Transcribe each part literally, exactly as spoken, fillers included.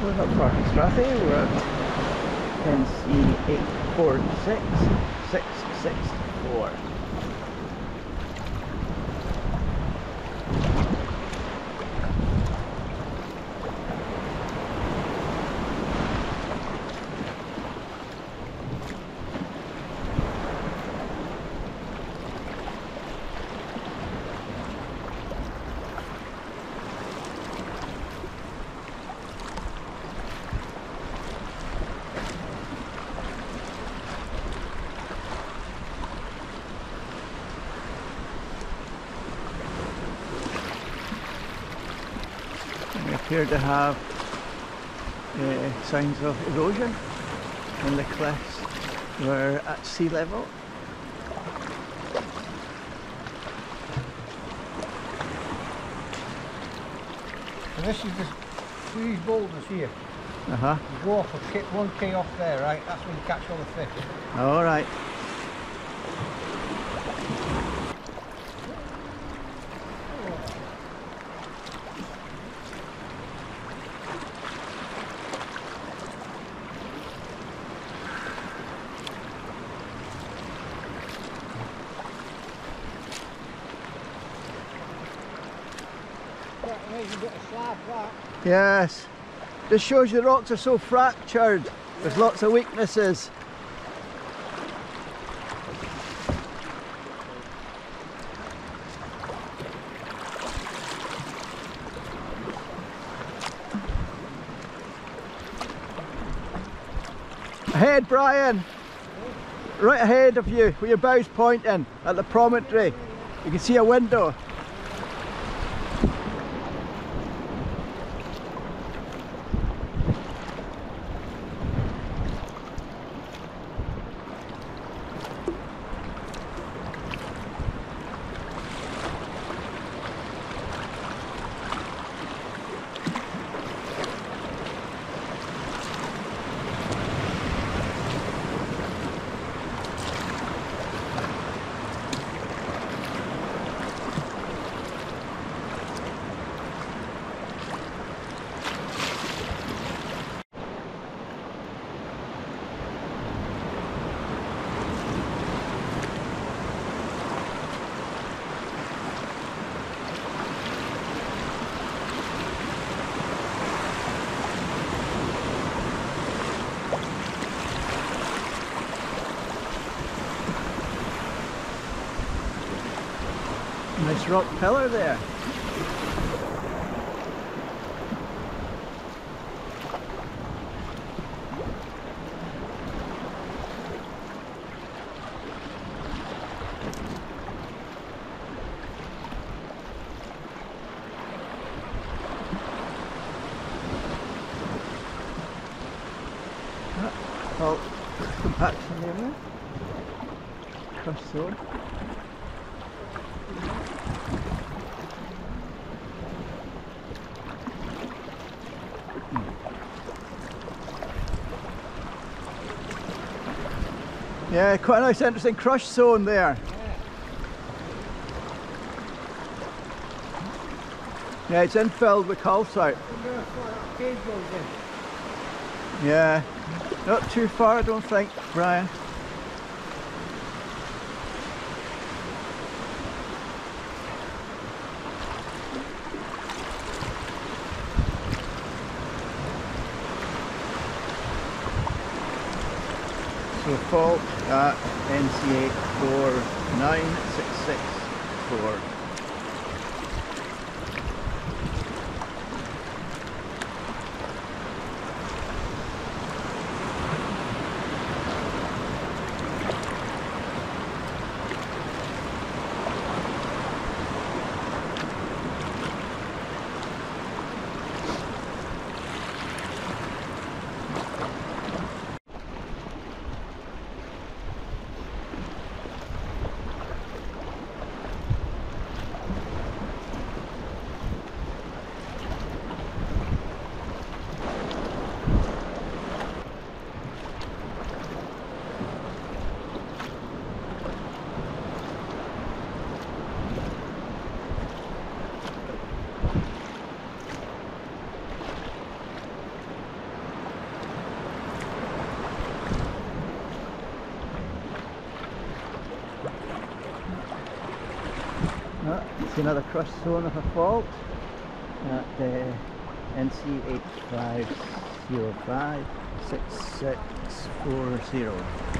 We're not far from Strathy, we're at N C eight four six six six four. Appear to have uh, signs of erosion, and the cliffs were at sea level. So this is the, these boulders here. Uh huh. You go off a key, one key off there, right? That's when you catch all the fish. All right. Yes, just shows you the rocks are so fractured. There's lots of weaknesses. Ahead, Brian. Right ahead of you, with your bows pointing at the promontory. You can see a window. Nice rock pillar there. Oh, compaction there, crush zone. Yeah, quite a nice interesting crush zone there. Yeah, yeah, it's infilled with calcite. Yeah, not too far I don't think, Brian. So fault at N C eight four nine six six four. see another crust zone of a fault at uh, N C eight five zero five six six four zero.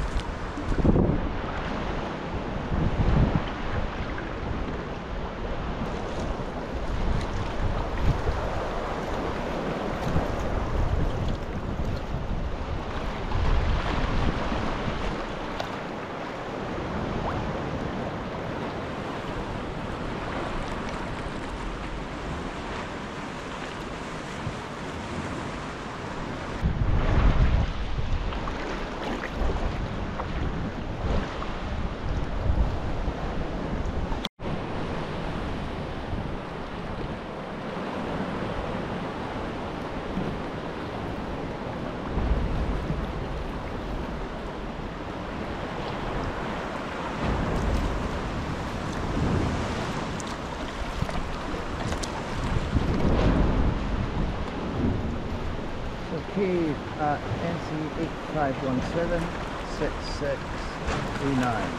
Cave at N C eight five one seven six six three nine.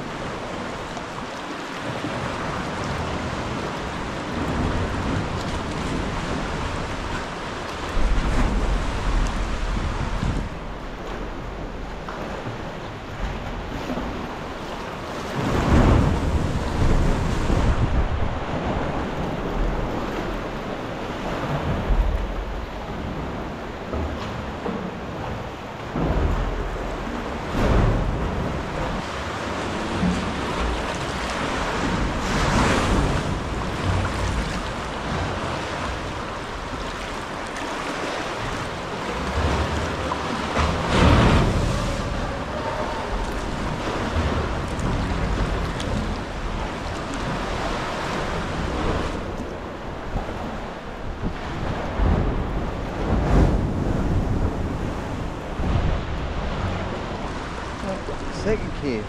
Second cave.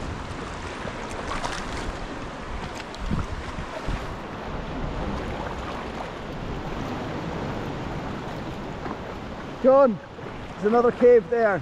John, there's another cave there.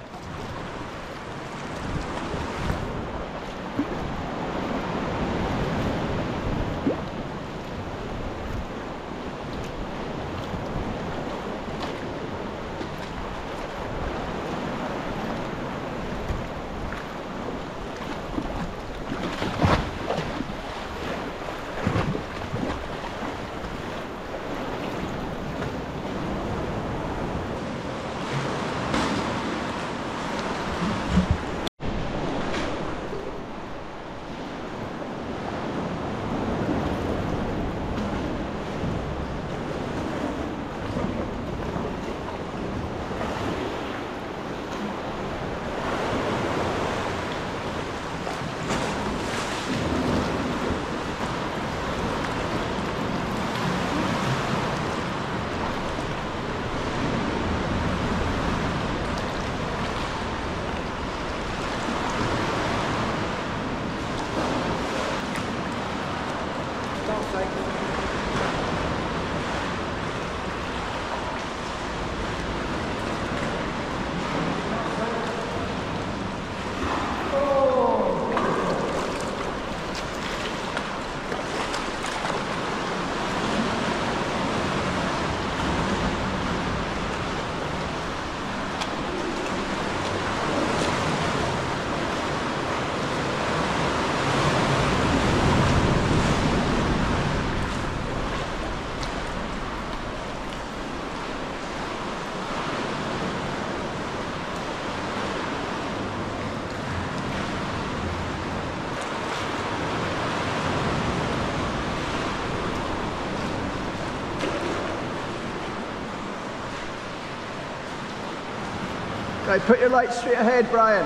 Right, put your light straight ahead, Brian.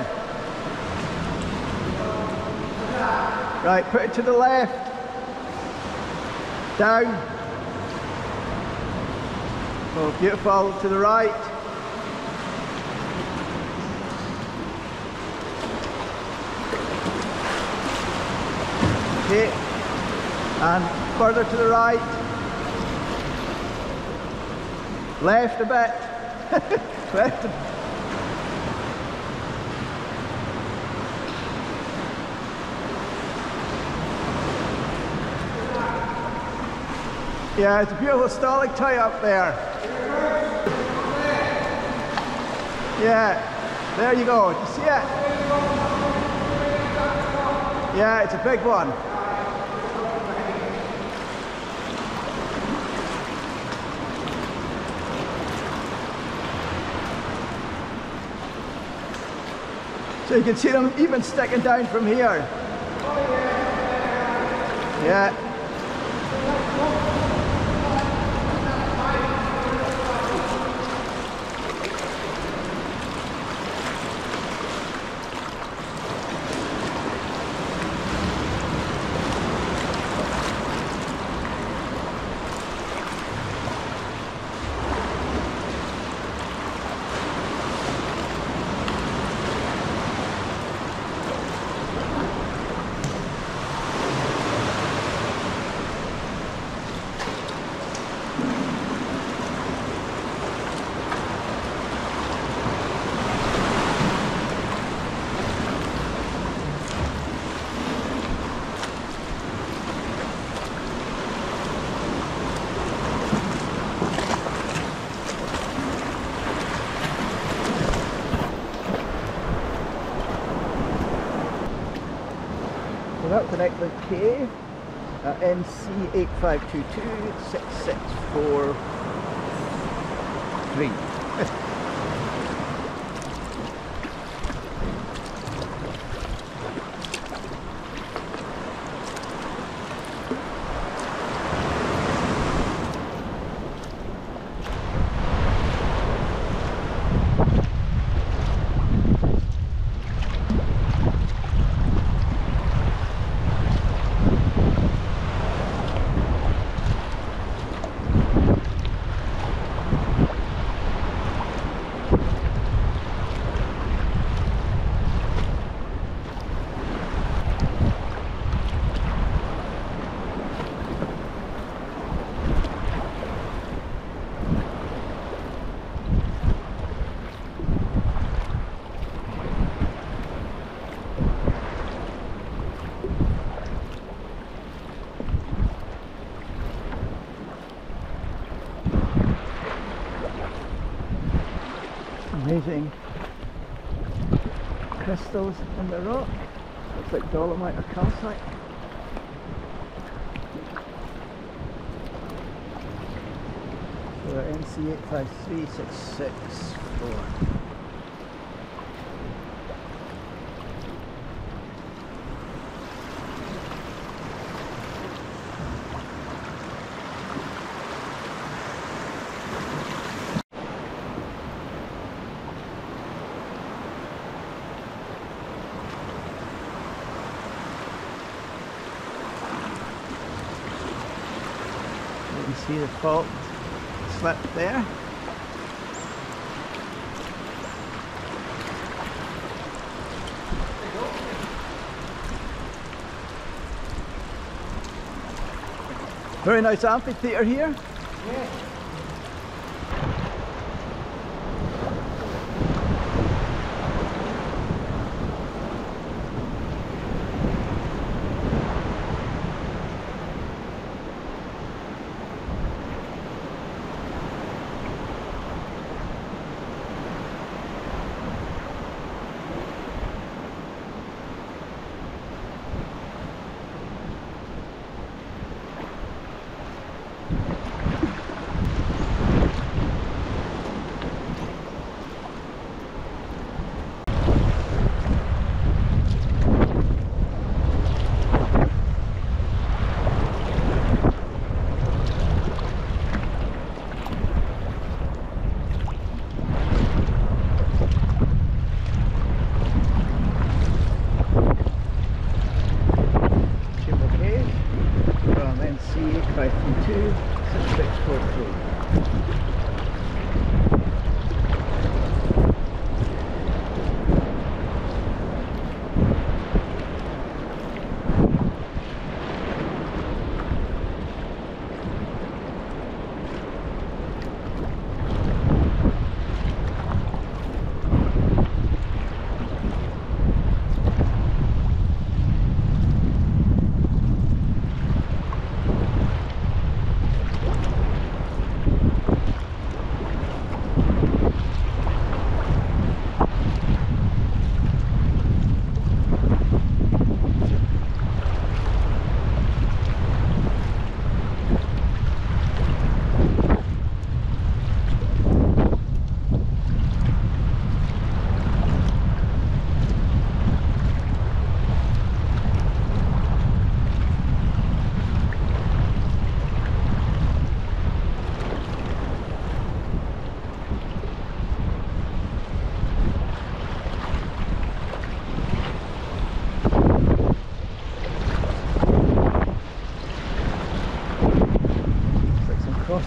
Right, put it to the left. Down. Oh, beautiful. To the right. Okay. And further to the right. Left a bit. Left a bit. Yeah, it's a beautiful stalactite up there. Yeah, there you go. Do you see it? Yeah, it's a big one. So you can see them even sticking down from here. Yeah. So that's an excellent cave, uh, N C eight five two two six six four three. Amazing crystals in the rock. Looks like dolomite or calcite. So N C eight five three six six four. You can see the fault slip there. Very nice amphitheatre here. Yeah.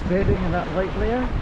bedding in that light layer.